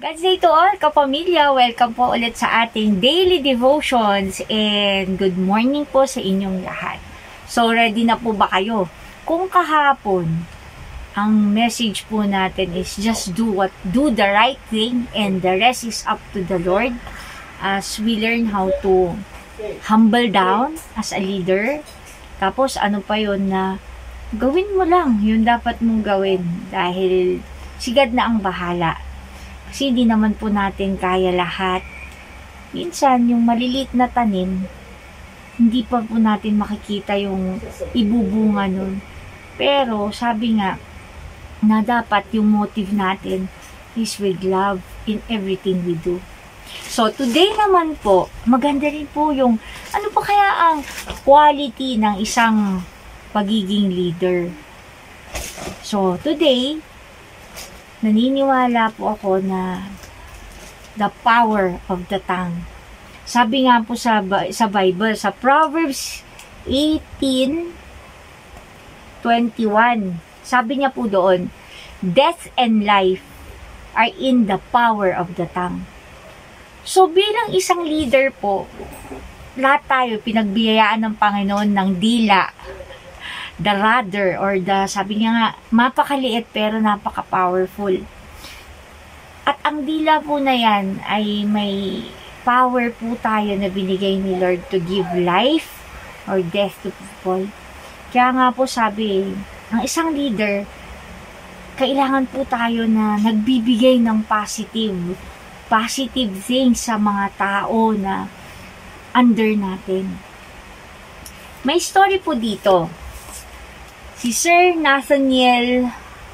God's day to all, kapamilya. Welcome po ulit sa ating daily devotions and good morning po sa inyong lahat. So, ready na po ba kayo? Kung kahapon, ang message po natin is just do the right thing and the rest is up to the Lord as we learn how to humble down as a leader. Tapos, ano pa yun na gawin mo lang yung dapat mong gawin dahil si God na ang bahala. Kasi hindi naman po natin kaya lahat. Minsan, yung maliliit na tanim, hindi pa po natin makikita yung ibubunga nun. Pero, sabi nga, na dapat yung motive natin is with love in everything we do. So, today naman po, maganda rin po yung, ano pa kaya ang quality ng isang pagiging leader. So, today, naniniwala po ako na the power of the tongue. Sabi nga po sa Bible, sa Proverbs 18:21, sabi niya po doon, death and life are in the power of the tongue. So bilang isang leader po, lahat tayo pinagbiyayaan ng Panginoon ng dila, the rudder, or sabi niya nga, mapakaliit pero napaka-powerful. At ang dila po na yan ay may power po tayo na binigay ni Lord to give life or death to people. Kaya nga po sabi, ang isang leader, kailangan po tayo na nagbibigay ng positive things sa mga tao na under natin. May story po dito. Si Sir Nathaniel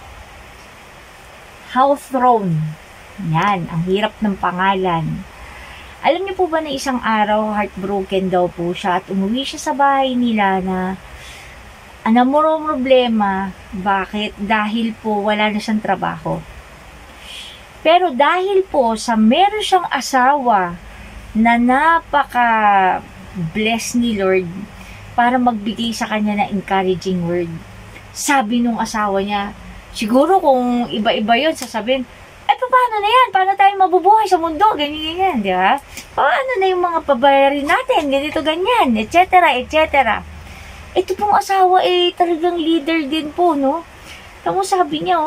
Hawthorne. Yan, ang hirap ng pangalan. Alam niyo po ba na isang araw, heartbroken daw po siya at umuwi siya sa bahay nila na anamuro problema. Bakit? Dahil po wala na siyang trabaho. Pero dahil po sa meron siyang asawa na napaka-bless ni Lord para magbigay sa kanya na encouraging word. Sabi nung asawa niya, siguro kung iba-iba yun, sasabihin, paano na yan? Paano tayo mabubuhay sa mundo? Ganyan, di ba? Paano na yung mga pabayarin natin? Ganito, ganyan, etc., etc. Ito pong asawa, talagang leader din po, no? Tapos sabi niya,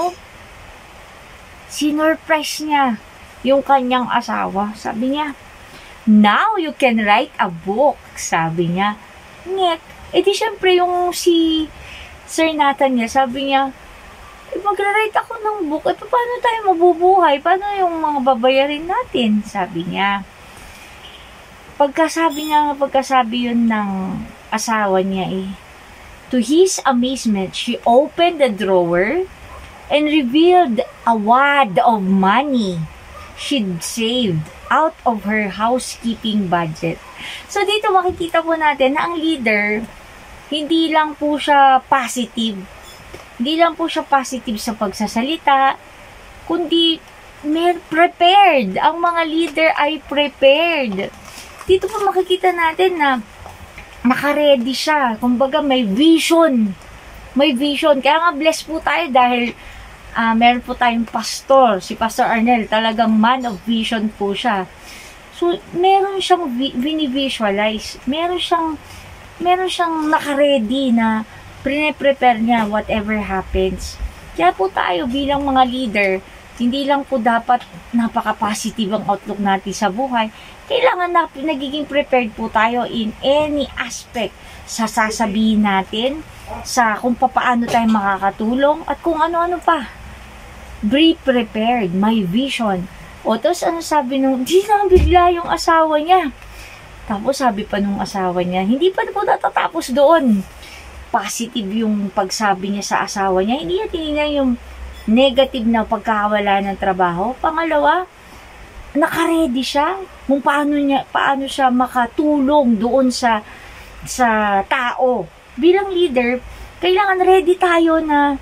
sinurprise niya yung kanyang asawa. Sabi niya, now you can write a book. Sabi niya, ngek. Di syempre yung si Sir Nathaniel, sabi niya, magra-write ako ng book. Paano tayo mabubuhay? Paano yung mga babayarin natin? Sabi niya. Pagkasabi yun ng asawa niya to his amazement, she opened the drawer and revealed a wad of money she'd saved out of her housekeeping budget. So, dito makikita po natin na ang leader, hindi lang po siya positive. Hindi lang po siya positive sa pagsasalita, kundi prepared. Ang mga leader ay prepared. Dito po makikita natin na naka-ready siya. Kumbaga may vision. May vision. Kaya nga blessed po tayo dahil meron po tayong pastor. Si Pastor Arnel, talagang man of vision po siya. So, meron siyang visualize. Meron siyang naka-ready na prepare niya whatever happens. Kaya po tayo bilang mga leader, hindi lang po dapat napaka-positive ang outlook natin sa buhay. Kailangan na nagiging prepared po tayo in any aspect sa sasabihin natin, sa kung paano tayo makakatulong, at kung ano-ano pa. Be prepared, may vision. O, tapos ano sabi nung, di na bigla yung asawa niya. Tapos sabi pa nung asawa niya, hindi pa po natatapos doon. Positive yung pagsabi niya sa asawa niya. Hindi niya tinignan yung negative na pagkawala ng trabaho. Pangalawa, naka-ready siya kung paano siya makatulong doon sa tao. Bilang leader, kailangan ready tayo na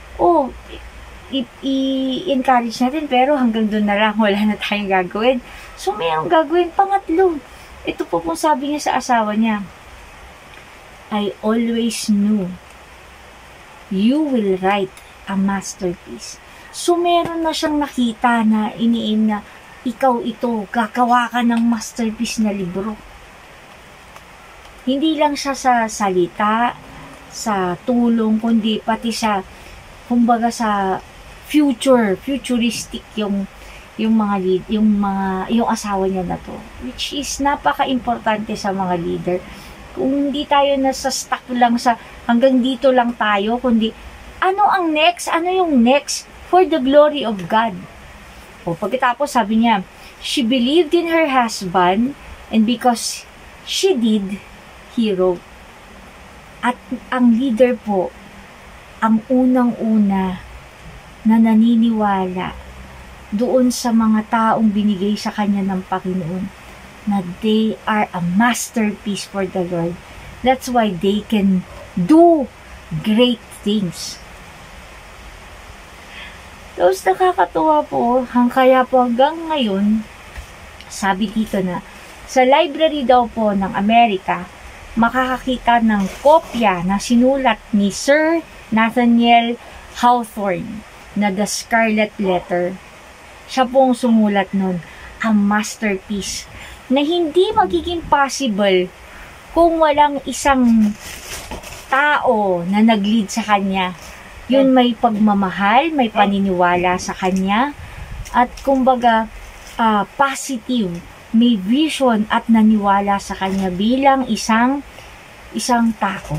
i-encourage natin, pero hanggang doon na lang, wala na tayong gagawin. So, mayroong gagawin. Pangatlo, ito po kung sabi niya sa asawa niya, I always knew you will write a masterpiece. So, meron na siyang nakita na iniim na ikaw ito, gagawa ka ng masterpiece na libro. Hindi lang siya sa salita, sa tulong, kundi pati sa, kumbaga sa futuristic yung asawa niya na to, which is napaka-importante sa mga leader. Kung hindi tayo nasa stuck lang sa hanggang dito lang tayo, kundi ano ang next? Ano yung next for the glory of God? O pagkatapos sabi niya, she believed in her husband and because she did, he wrote. At ang leader po, ang unang-una na naniniwala doon sa mga taong binigay sa kanya ng Panginoon na they are a masterpiece for the Lord. That's why they can do great things. Tapos nakakatuwa po, kaya po hanggang ngayon, sabi dito na, sa library daw po ng Amerika, makakakita ng kopya na sinulat ni Sir Nathaniel Hawthorne na The Scarlet Letter. Siya pong sumulat nun, a masterpiece na hindi magiging possible kung walang isang tao na nag-lead sa kanya. Yun may pagmamahal, may paniniwala sa kanya, at kumbaga positive, may vision at naniwala sa kanya bilang isang tao.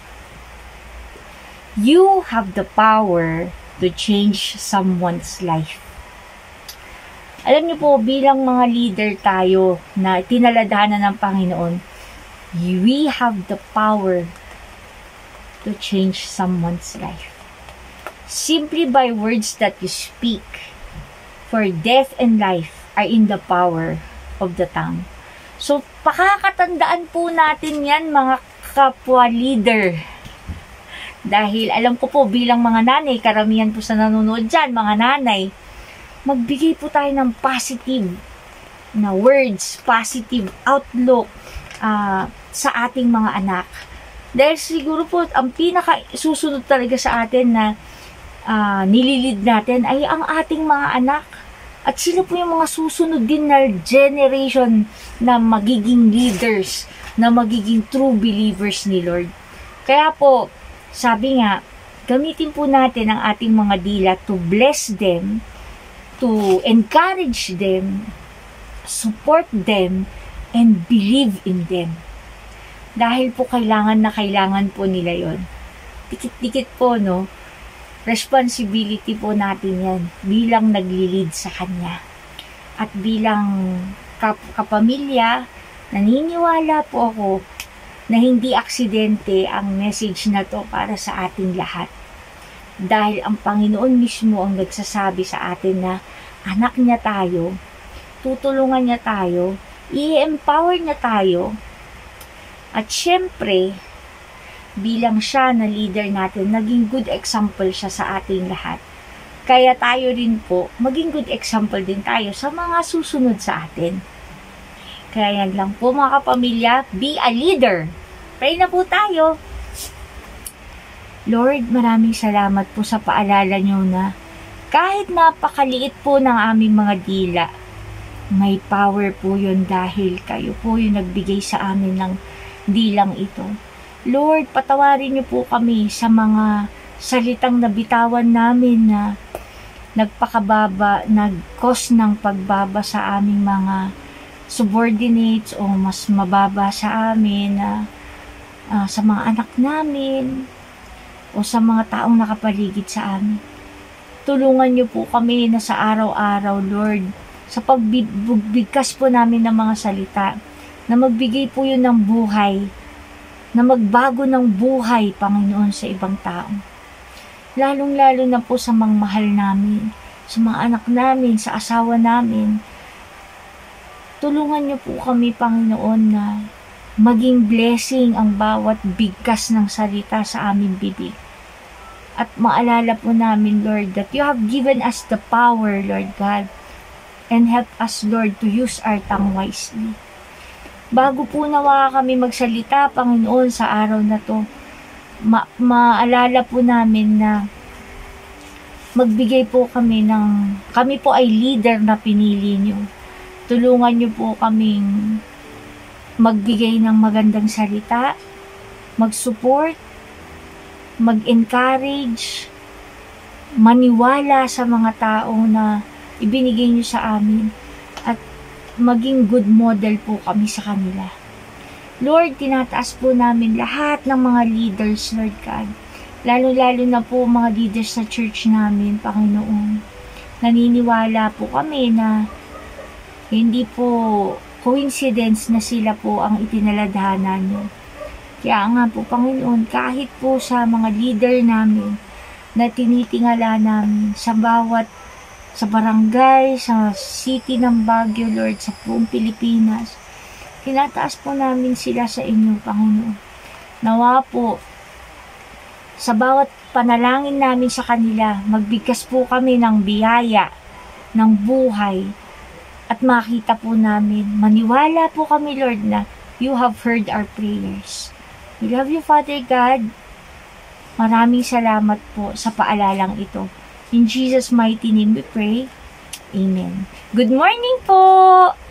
You have the power to change someone's life. Alam niyo po, bilang mga leader tayo na tinaladahanan ng Panginoon, we have the power to change someone's life. Simply by words that you speak, for death and life are in the power of the tongue. So, pakakatandaan po natin yan, mga kapwa leader. Dahil alam ko po, bilang mga nanay, karamihan po sa nanonood dyan, mga nanay, magbigay po tayo ng positive na words, positive outlook sa ating mga anak. Dahil siguro po, ang pinaka susunod talaga sa atin na nililid natin ay ang ating mga anak. At sila po yung mga susunod din na generation na magiging leaders, na magiging true believers ni Lord. Kaya po, sabi nga, gamitin po natin ang ating mga dila to bless them, to encourage them, support them, and believe in them. Dahil po kailangan na kailangan po nila yon. Dikit-dikit po, no? Responsibility po natin yan bilang naglilid sa Kanya. At bilang kapamilya, naniniwala po ako na hindi aksidente ang message na to para sa ating lahat. Dahil ang Panginoon mismo ang nagsasabi sa atin na anak niya tayo, tutulungan niya tayo, i-empower niya tayo, at syempre, bilang siya na leader natin, naging good example siya sa ating lahat. Kaya tayo rin po, maging good example din tayo sa mga susunod sa atin. Kaya yan lang po mga kapamilya, be a leader. Pray na po tayo. Lord, maraming salamat po sa paalala niyo na kahit napakaliit po ng aming mga dila, may power po yun dahil kayo po yung nagbigay sa amin ng dilang ito. Lord, patawarin niyo po kami sa mga salitang nabitawan namin na nagpakababa, nag-cause ng pagbaba sa aming mga subordinates o mas mababa sa amin na sa mga anak namin o sa mga taong nakapaligid sa amin. Tulungan niyo po kami na sa araw-araw, Lord, sa pagbigkas po namin ng mga salita, na magbigay po yun ng buhay, na magbago ng buhay, Panginoon, sa ibang tao. Lalong-lalo na po sa mga mahal namin, sa mga anak namin, sa asawa namin. Tulungan niyo po kami, Panginoon, na maging blessing ang bawat bigkas ng salita sa aming bibig. At maalala po namin, Lord, that you have given us the power, Lord God, and help us, Lord, to use our tongue wisely. Bago po nawa kami magsalita, Panginoon, sa araw na to, maalala po namin na Magbigay po kami po ay leader na pinili nyo. Tulungan nyo po kaming magbigay ng magandang salita, mag-support, mag-encourage, maniwala sa mga tao na ibinigay nyo sa amin, at maging good model po kami sa kanila. Lord, tinataas po namin lahat ng mga leaders, Lord God. Lalo-lalo na po mga leaders sa church namin, Panginoon. Naniniwala po kami na hindi po coincidence na sila po ang itinaladhana nyo. Kaya nga po, Panginoon, kahit po sa mga leader namin na tinitingala namin sa barangay, sa city ng Baguio, Lord, sa buong Pilipinas, tinataas po namin sila sa inyo, Panginoon. Nawa po, sa bawat panalangin namin sa kanila, magbigkas po kami ng biyaya, ng buhay, at makita po namin, maniwala po kami, Lord, na you have heard our prayers. We love you, Father God. Maraming salamat po sa paalalang ito. In Jesus' mighty name we pray. Amen. Good morning po!